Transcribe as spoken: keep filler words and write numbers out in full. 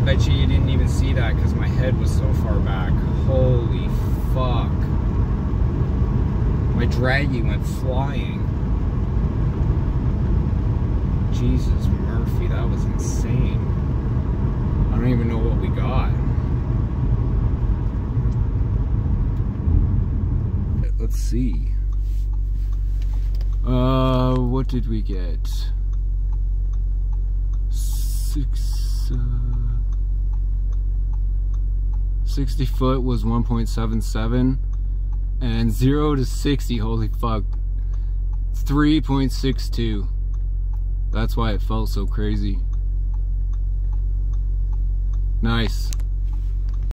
bet you you didn't even see that because my head was so far back. Holy fuck. My Dragy went flying. Jesus Murphy, that was insane. I don't even know what we got. Let's see. Uh, what did we get? Six, uh, sixty foot was one point seven seven, and zero to sixty, holy fuck, three point six two. That's why it felt so crazy. Nice.